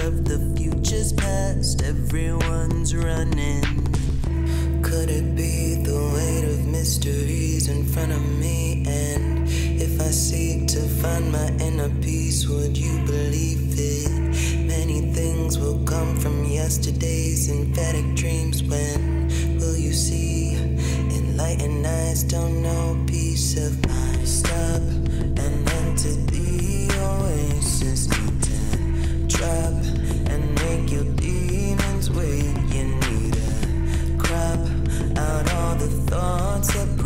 of the future's past, everyone's running. Could it be the weight of mysteries in front of me? And if I seek to find my inner peace, would you believe it? Many things will come from yesterday's emphatic dreams. When will you see? Enlightened eyes don't know peace of mind. Stop and enter the oasis. Need to drop and make your demons wait. You need to crop out all the thoughts that